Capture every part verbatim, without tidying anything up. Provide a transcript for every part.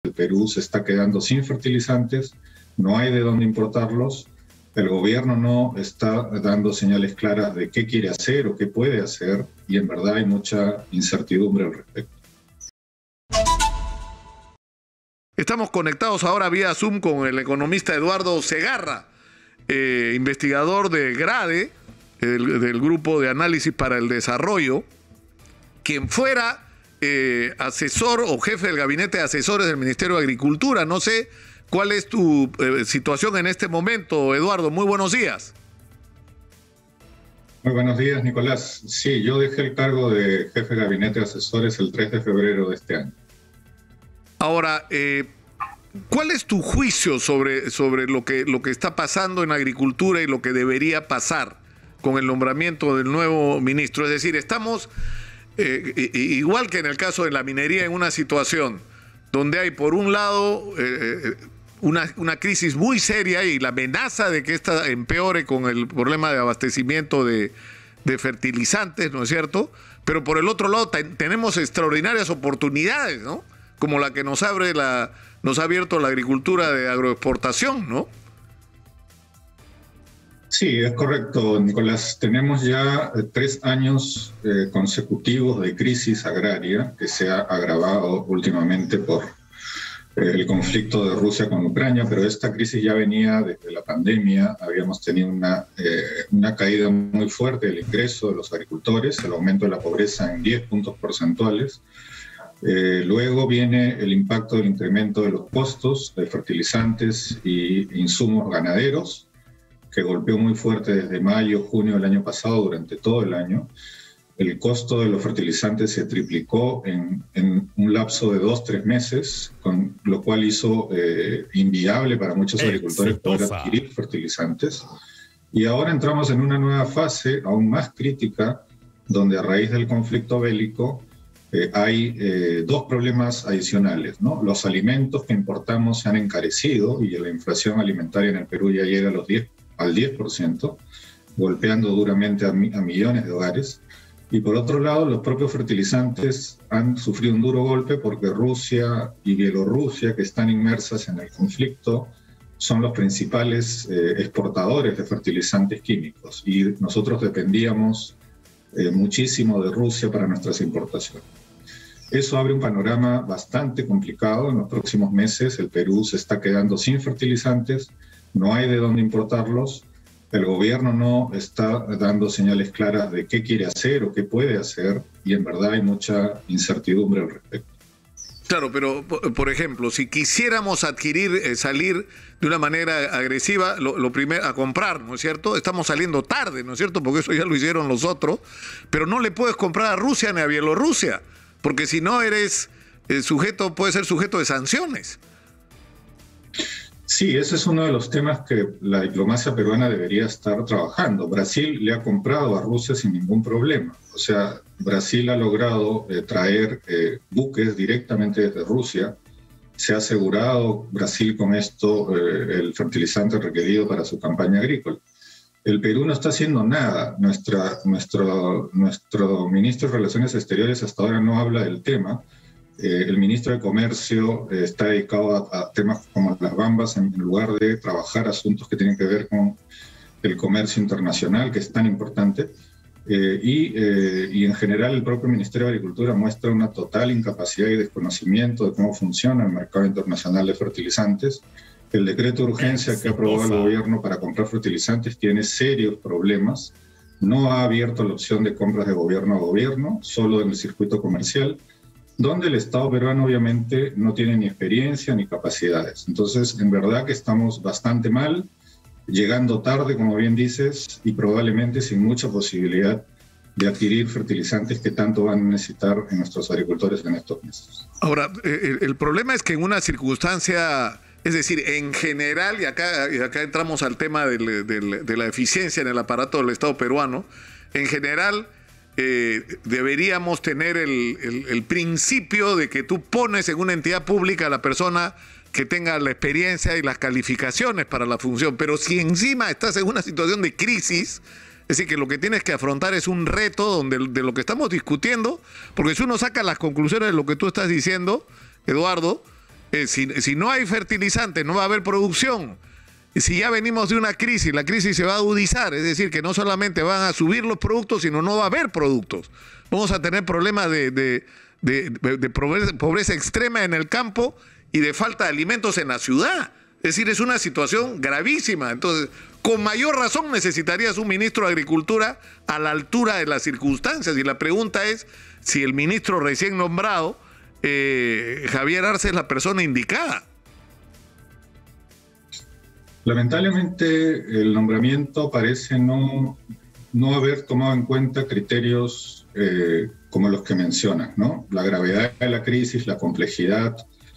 el Perú se está quedando sin fertilizantes, no hay de dónde importarlos, el gobierno no está dando señales claras de qué quiere hacer o qué puede hacer, y en verdad hay mucha incertidumbre al respecto. Estamos conectados ahora vía Zoom con el economista Eduardo Segarra, eh, investigador de GRADE, el, del Grupo de Análisis para el Desarrollo, quien fuera eh, asesor o jefe del gabinete de asesores del Ministerio de Agricultura. No sé cuál es tu eh, situación en este momento, Eduardo. Muy buenos días. Muy buenos días, Nicolás. Sí, yo dejé el cargo de jefe de gabinete de asesores el tres de febrero de este año. Ahora, eh, ¿cuál es tu juicio sobre, sobre lo que, lo que está pasando en agricultura y lo que debería pasar con el nombramiento del nuevo ministro? Es decir, estamos, eh, igual que en el caso de la minería, en una situación donde hay, por un lado, eh, una, una crisis muy seria y la amenaza de que esta empeore con el problema de abastecimiento de, de fertilizantes, ¿no es cierto? Pero por el otro lado tenemos extraordinarias oportunidades, ¿no? Como la que nos abre la, nos ha abierto la agricultura de agroexportación, ¿no? Sí, es correcto, Nicolás. Tenemos ya eh, tres años eh, consecutivos de crisis agraria que se ha agravado últimamente por eh, el conflicto de Rusia con Ucrania, pero esta crisis ya venía desde la pandemia. Habíamos tenido una, eh, una caída muy fuerte del ingreso de los agricultores, el aumento de la pobreza en diez puntos porcentuales. Eh, luego viene el impacto del incremento de los costos de fertilizantes y insumos ganaderos, que golpeó muy fuerte desde mayo, junio del año pasado, durante todo el año. El costo de los fertilizantes se triplicó en, en un lapso de dos, tres meses, con lo cual hizo eh, inviable para muchos agricultores poder adquirir fertilizantes. Y ahora entramos en una nueva fase, aún más crítica, donde a raíz del conflicto bélico, Eh, hay eh, dos problemas adicionales, ¿no? Los alimentos que importamos se han encarecido y la inflación alimentaria en el Perú ya llega a los diez, al diez por ciento, golpeando duramente a, mi, a millones de hogares. Y por otro lado, los propios fertilizantes han sufrido un duro golpe porque Rusia y Bielorrusia, que están inmersas en el conflicto, son los principales eh, exportadores de fertilizantes químicos. Y nosotros dependíamos eh, muchísimo de Rusia para nuestras importaciones. Eso abre un panorama bastante complicado. En los próximos meses el Perú se está quedando sin fertilizantes, no hay de dónde importarlos, el gobierno no está dando señales claras de qué quiere hacer o qué puede hacer, y en verdad hay mucha incertidumbre al respecto. Claro, pero por ejemplo, si quisiéramos adquirir, eh, salir de una manera agresiva, lo, lo primero, a comprar, ¿no es cierto? Estamos saliendo tarde, ¿no es cierto? Porque eso ya lo hicieron los otros, pero no le puedes comprar a Rusia ni a Bielorrusia, porque si no eres eh, sujeto, puede ser sujeto de sanciones. Sí, ese es uno de los temas que la diplomacia peruana debería estar trabajando. Brasil le ha comprado a Rusia sin ningún problema. O sea, Brasil ha logrado eh, traer eh, buques directamente desde Rusia. Se ha asegurado Brasil con esto eh, el fertilizante requerido para su campaña agrícola. El Perú no está haciendo nada. Nuestra, nuestro, nuestro ministro de Relaciones Exteriores hasta ahora no habla del tema. Eh, el ministro de Comercio eh, está dedicado a, a temas como las bambas en, en lugar de trabajar asuntos que tienen que ver con el comercio internacional, que es tan importante. Eh, y, eh, y en general el propio Ministerio de Agricultura muestra una total incapacidad y desconocimiento de cómo funciona el mercado internacional de fertilizantes. El decreto de urgencia que ha aprobado el gobierno para comprar fertilizantes tiene serios problemas. No ha abierto la opción de compras de gobierno a gobierno, solo en el circuito comercial, donde el Estado peruano obviamente no tiene ni experiencia ni capacidades. Entonces, en verdad que estamos bastante mal, llegando tarde, como bien dices, y probablemente sin mucha posibilidad de adquirir fertilizantes que tanto van a necesitar en nuestros agricultores en estos meses. Ahora, el, el problema es que en una circunstancia, es decir, en general, y acá, y acá entramos al tema del, del, de la eficiencia en el aparato del Estado peruano, en general, Eh, deberíamos tener el, el, el principio de que tú pones en una entidad pública a la persona que tenga la experiencia y las calificaciones para la función, pero si encima estás en una situación de crisis, es decir, que lo que tienes que afrontar es un reto donde, de lo que estamos discutiendo, porque si uno saca las conclusiones de lo que tú estás diciendo, Eduardo, Eh, si, si no hay fertilizantes, no va a haber producción. Si ya venimos de una crisis, la crisis se va a agudizar, es decir, que no solamente van a subir los productos, sino no va a haber productos. Vamos a tener problemas de, de, de, de pobreza, pobreza extrema en el campo y de falta de alimentos en la ciudad. Es decir, es una situación gravísima. Entonces, con mayor razón necesitarías un ministro de Agricultura a la altura de las circunstancias. Y la pregunta es si el ministro recién nombrado, eh, Javier Arce, es la persona indicada. Lamentablemente, el nombramiento parece no, no haber tomado en cuenta criterios eh, como los que mencionas, ¿no? La gravedad de la crisis, la complejidad,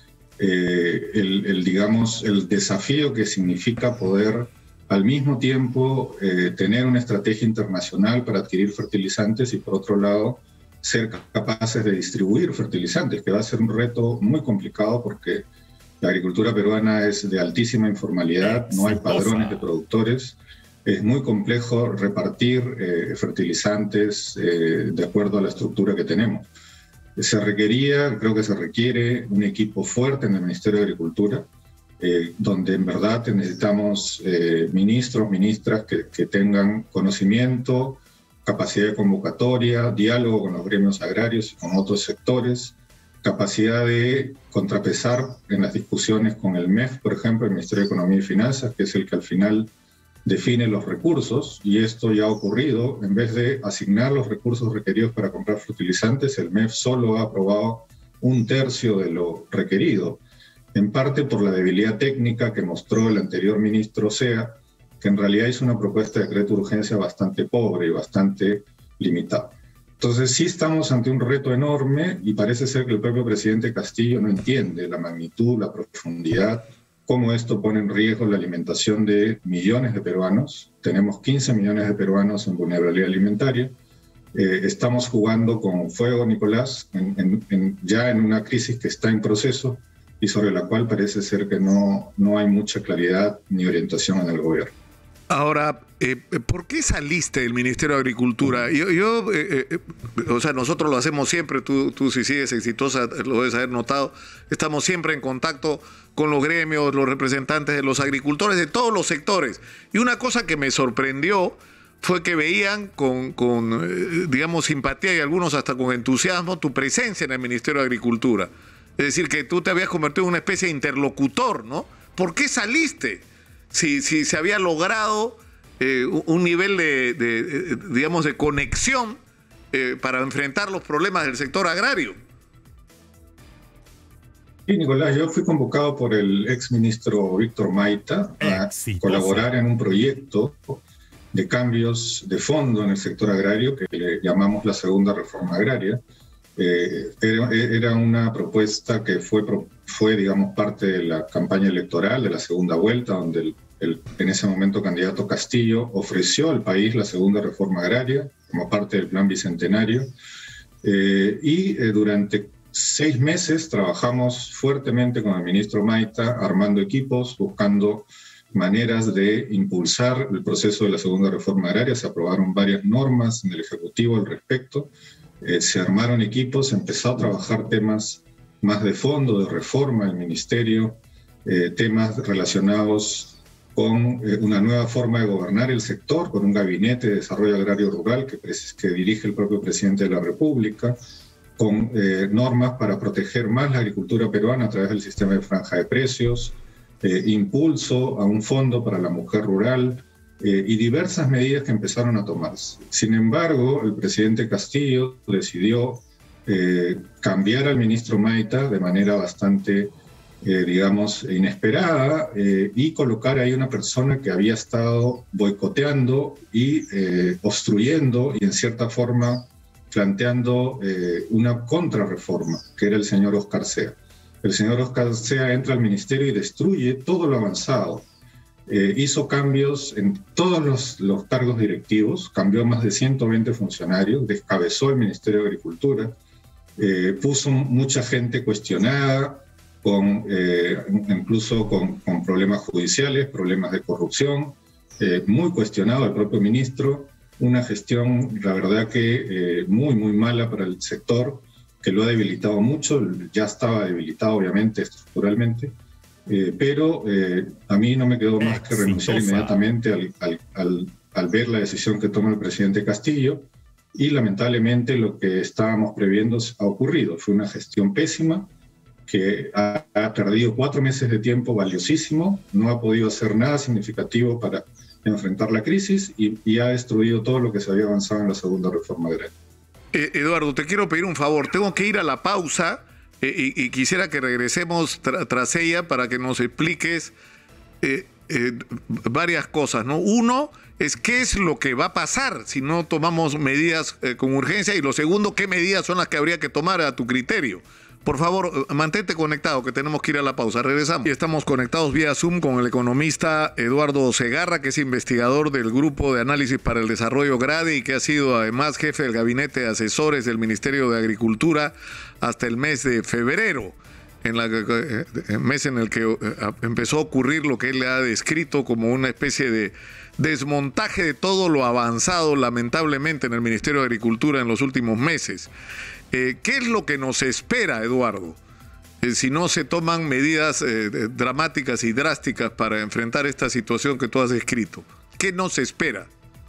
eh, el, el, digamos, el desafío que significa poder al mismo tiempo eh, tener una estrategia internacional para adquirir fertilizantes y, por otro lado, ser capaces de distribuir fertilizantes, que va a ser un reto muy complicado porque la agricultura peruana es de altísima informalidad, no hay padrones de productores, es muy complejo repartir eh, fertilizantes eh, de acuerdo a la estructura que tenemos. Se requería, creo que se requiere un equipo fuerte en el Ministerio de Agricultura, eh, donde en verdad necesitamos eh, ministros, ministras que, que tengan conocimiento, capacidad de convocatoria, diálogo con los gremios agrarios y con otros sectores, capacidad de contrapesar en las discusiones con el M E F, por ejemplo, el Ministerio de Economía y Finanzas, que es el que al final define los recursos, y esto ya ha ocurrido. En vez de asignar los recursos requeridos para comprar fertilizantes, el M E F solo ha aprobado un tercio de lo requerido, en parte por la debilidad técnica que mostró el anterior ministro Sea, que en realidad hizo una propuesta de decreto de urgencia bastante pobre y bastante limitada. Entonces sí estamos ante un reto enorme y parece ser que el propio presidente Castillo no entiende la magnitud, la profundidad, cómo esto pone en riesgo la alimentación de millones de peruanos. Tenemos quince millones de peruanos en vulnerabilidad alimentaria. Eh, estamos jugando con fuego, Nicolás, en, en, en, ya en una crisis que está en proceso y sobre la cual parece ser que no, no hay mucha claridad ni orientación en el gobierno. Ahora, eh, ¿por qué saliste del Ministerio de Agricultura? Yo, yo eh, eh, o sea, nosotros lo hacemos siempre, tú, tú si sigues exitosa, lo debes haber notado, estamos siempre en contacto con los gremios, los representantes de los agricultores de todos los sectores. Y una cosa que me sorprendió fue que veían con, con eh, digamos, simpatía y algunos hasta con entusiasmo tu presencia en el Ministerio de Agricultura. Es decir, que tú te habías convertido en una especie de interlocutor, ¿no? ¿Por qué saliste? Si, si se había logrado eh, un nivel de, de, de, digamos, de conexión eh, para enfrentar los problemas del sector agrario. Sí, Nicolás, yo fui convocado por el exministro Víctor Maita a Exitoso. colaborar en un proyecto de cambios de fondo en el sector agrario que le llamamos la segunda reforma agraria. Eh, era, era una propuesta que fue, fue, digamos, parte de la campaña electoral de la segunda vuelta, donde el, el en ese momento candidato Castillo ofreció al país la segunda reforma agraria como parte del plan bicentenario. Eh, y eh, durante seis meses trabajamos fuertemente con el ministro Maita, armando equipos, buscando maneras de impulsar el proceso de la segunda reforma agraria. Se aprobaron varias normas en el Ejecutivo al respecto. Eh, se armaron equipos, se empezó a trabajar temas más de fondo, de reforma del ministerio, eh, temas relacionados con eh, una nueva forma de gobernar el sector, con un gabinete de desarrollo agrario rural que, que dirige el propio presidente de la República, con eh, normas para proteger más la agricultura peruana a través del sistema de franja de precios, eh, impulso a un fondo para la mujer rural, Eh, y diversas medidas que empezaron a tomarse. Sin embargo, el presidente Castillo decidió eh, cambiar al ministro Maita de manera bastante, eh, digamos, inesperada eh, y colocar ahí una persona que había estado boicoteando y eh, obstruyendo y en cierta forma planteando eh, una contrarreforma, que era el señor Oscar Sea. El señor Oscar Sea entra al ministerio y destruye todo lo avanzado. Eh, hizo cambios en todos los, los cargos directivos, cambió más de ciento veinte funcionarios, descabezó el Ministerio de Agricultura, eh, puso mucha gente cuestionada, con, eh, incluso con, con problemas judiciales, problemas de corrupción, eh, muy cuestionado el propio ministro, una gestión, la verdad que eh, muy, muy mala para el sector, que lo ha debilitado mucho, ya estaba debilitado obviamente estructuralmente, eh, pero eh, a mí no me quedó más que renunciar inmediatamente al, al, al, al ver la decisión que toma el presidente Castillo, y lamentablemente lo que estábamos previendo ha ocurrido. Fue una gestión pésima que ha, ha perdido cuatro meses de tiempo valiosísimo, no ha podido hacer nada significativo para enfrentar la crisis y, y ha destruido todo lo que se había avanzado en la segunda reforma agraria. Eh, Eduardo, te quiero pedir un favor. Tengo que ir a la pausa eh, y, y quisiera que regresemos tra tras ella para que nos expliques eh, eh, varias cosas, ¿no? Uno es qué es lo que va a pasar si no tomamos medidas eh, con urgencia, y lo segundo, qué medidas son las que habría que tomar a tu criterio. Por favor, mantente conectado, que tenemos que ir a la pausa. Regresamos. Y estamos conectados vía Zoom con el economista Eduardo Segarra, que es investigador del Grupo de Análisis para el Desarrollo GRADE y que ha sido además jefe del Gabinete de Asesores del Ministerio de Agricultura hasta el mes de febrero, en la, el mes en el que empezó a ocurrir lo que él le ha descrito como una especie de desmontaje de todo lo avanzado, lamentablemente, en el Ministerio de Agricultura en los últimos meses. Eh, ¿Qué es lo que nos espera, Eduardo, eh, si no se toman medidas eh, dramáticas y drásticas para enfrentar esta situación que tú has descrito? ¿Qué nos espera?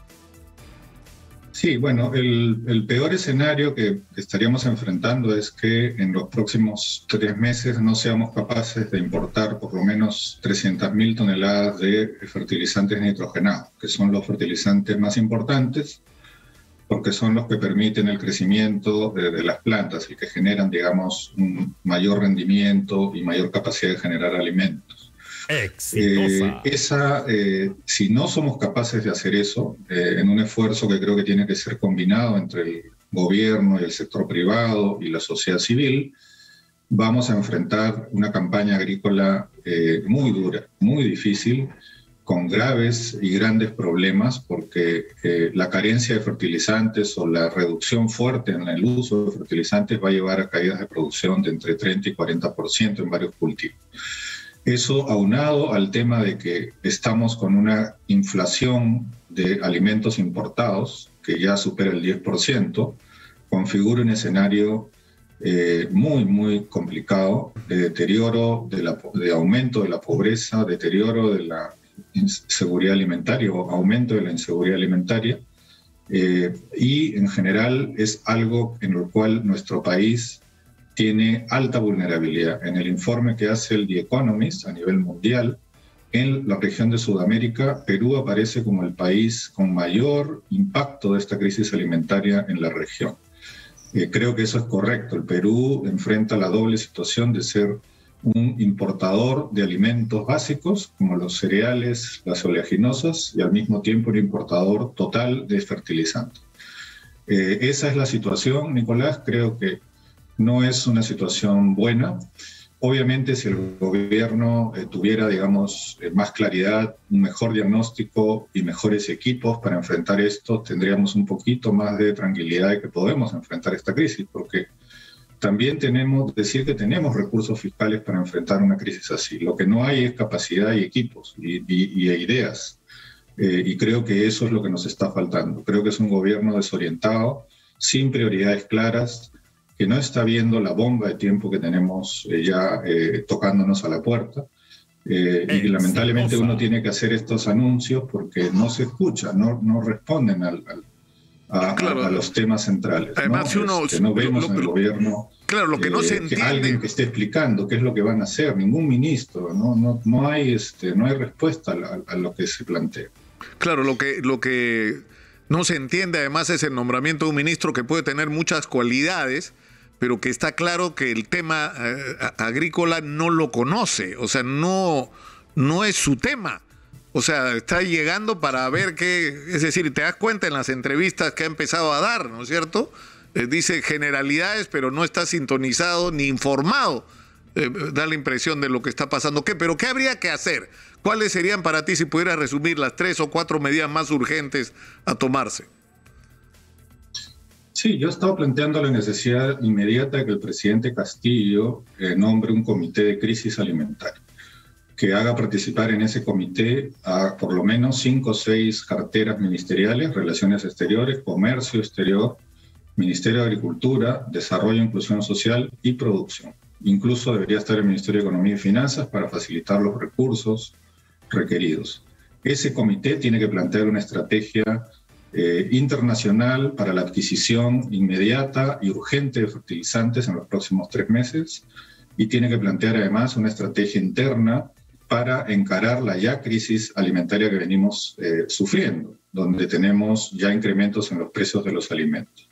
Sí, bueno, el, el peor escenario que estaríamos enfrentando es que en los próximos tres meses no seamos capaces de importar por lo menos trescientas mil toneladas de fertilizantes nitrogenados, que son los fertilizantes más importantes, porque son los que permiten el crecimiento de, de las plantas y que generan, digamos, un mayor rendimiento y mayor capacidad de generar alimentos. Exitosa. Eh, esa, eh, si no somos capaces de hacer eso, eh, en un esfuerzo que creo que tiene que ser combinado entre el gobierno y el sector privado y la sociedad civil, vamos a enfrentar una campaña agrícola eh, muy dura, muy difícil, con graves y grandes problemas, porque eh, la carencia de fertilizantes o la reducción fuerte en el uso de fertilizantes va a llevar a caídas de producción de entre treinta y cuarenta por ciento en varios cultivos. Eso aunado al tema de que estamos con una inflación de alimentos importados que ya supera el diez por ciento, configura un escenario eh, muy, muy complicado de deterioro, de, la, de aumento de la pobreza, deterioro de la inseguridad alimentaria o aumento de la inseguridad alimentaria, eh, y en general es algo en lo cual nuestro país tiene alta vulnerabilidad. En el informe que hace el The Economist a nivel mundial, en la región de Sudamérica, Perú aparece como el país con mayor impacto de esta crisis alimentaria en la región. Eh, creo que eso es correcto. El Perú enfrenta la doble situación de ser un importador de alimentos básicos, como los cereales, las oleaginosas, y al mismo tiempo un importador total de fertilizantes. Eh, esa es la situación, Nicolás. Creo que no es una situación buena. Obviamente, si el gobierno eh, tuviera, digamos, eh, más claridad, un mejor diagnóstico y mejores equipos para enfrentar esto, tendríamos un poquito más de tranquilidad de que podemos enfrentar esta crisis, porque también tenemos que decir que tenemos recursos fiscales para enfrentar una crisis así. Lo que no hay es capacidad y equipos y, y, y ideas. Eh, y creo que eso es lo que nos está faltando. Creo que es un gobierno desorientado, sin prioridades claras, que no está viendo la bomba de tiempo que tenemos eh, ya eh, tocándonos a la puerta. Eh, y lamentablemente uno tiene que hacer estos anuncios porque no se escucha, no, no responden al, al A, claro, a los temas centrales. Además, ¿no? Si uno, este, no vemos lo, lo, en el gobierno claro, lo que, no eh, se entiende, que alguien que esté explicando qué es lo que van a hacer, ningún ministro, no, no, no, hay, este, no hay respuesta a, a lo que se plantea. Claro, lo que, lo que no se entiende además es el nombramiento de un ministro que puede tener muchas cualidades, pero que está claro que el tema eh, agrícola no lo conoce, o sea, no, no es su tema. O sea, está llegando para ver qué, es decir, te das cuenta en las entrevistas que ha empezado a dar, ¿no es cierto? Eh, dice generalidades, pero no está sintonizado ni informado. Eh, da la impresión de lo que está pasando. ¿Qué? ¿Pero qué habría que hacer? ¿Cuáles serían para ti, si pudieras resumir, las tres o cuatro medidas más urgentes a tomarse? Sí, yo estaba planteando la necesidad inmediata de que el presidente Castillo eh, nombre un comité de crisis alimentaria, que haga participar en ese comité a por lo menos cinco o seis carteras ministeriales, relaciones exteriores, comercio exterior, Ministerio de Agricultura, Desarrollo, Inclusión Social y Producción. Incluso debería estar el Ministerio de Economía y Finanzas para facilitar los recursos requeridos. Ese comité tiene que plantear una estrategia eh, internacional para la adquisición inmediata y urgente de fertilizantes en los próximos tres meses y tiene que plantear además una estrategia interna para encarar la ya crisis alimentaria que venimos eh, sufriendo, donde tenemos ya incrementos en los precios de los alimentos.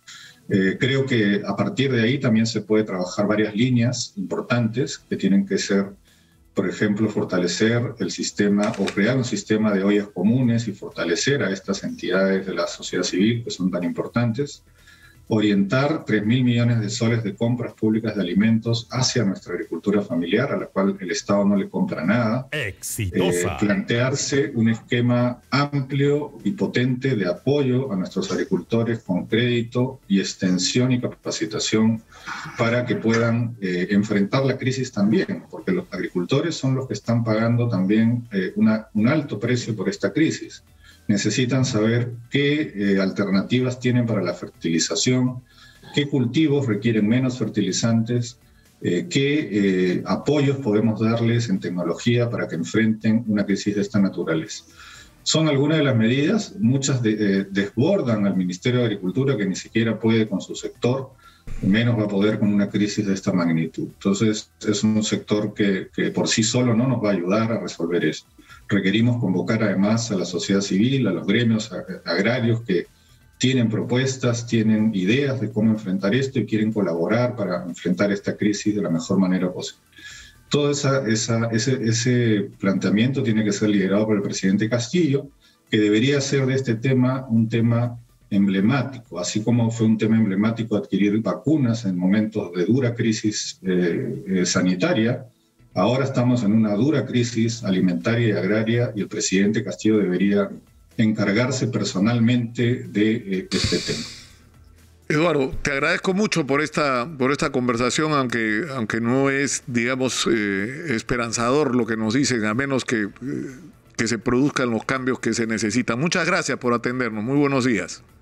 Eh, creo que a partir de ahí también se puede trabajar varias líneas importantes que tienen que ser, por ejemplo, fortalecer el sistema o crear un sistema de ollas comunes y fortalecer a estas entidades de la sociedad civil que son tan importantes, orientar tres mil millones de soles de compras públicas de alimentos hacia nuestra agricultura familiar, a la cual el Estado no le compra nada. Exitosa. Eh, plantearse un esquema amplio y potente de apoyo a nuestros agricultores con crédito y extensión y capacitación para que puedan eh, enfrentar la crisis también, porque los agricultores son los que están pagando también eh, una, un alto precio por esta crisis. Necesitan saber qué eh, alternativas tienen para la fertilización, qué cultivos requieren menos fertilizantes, eh, qué eh, apoyos podemos darles en tecnología para que enfrenten una crisis de esta naturaleza. Son algunas de las medidas, muchas de, eh, desbordan al Ministerio de Agricultura, que ni siquiera puede con su sector, menos va a poder con una crisis de esta magnitud. Entonces es un sector que, que por sí solo no nos va a ayudar a resolver esto. Requerimos convocar además a la sociedad civil, a los gremios agrarios que tienen propuestas, tienen ideas de cómo enfrentar esto y quieren colaborar para enfrentar esta crisis de la mejor manera posible. Todo esa, esa, ese, ese planteamiento tiene que ser liderado por el presidente Castillo, que debería ser de este tema un tema emblemático, así como fue un tema emblemático adquirir vacunas en momentos de dura crisis eh, eh, sanitaria. Ahora estamos en una dura crisis alimentaria y agraria y el presidente Castillo debería encargarse personalmente de eh, este tema. Eduardo, te agradezco mucho por esta, por esta conversación, aunque, aunque no es, digamos, eh, esperanzador lo que nos dicen, a menos que, eh, que se produzcan los cambios que se necesitan. Muchas gracias por atendernos. Muy buenos días.